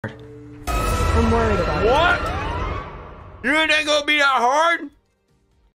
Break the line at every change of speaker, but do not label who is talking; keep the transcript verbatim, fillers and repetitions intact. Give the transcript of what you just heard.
I'm worried about it.
What? You ain't gonna be that hard?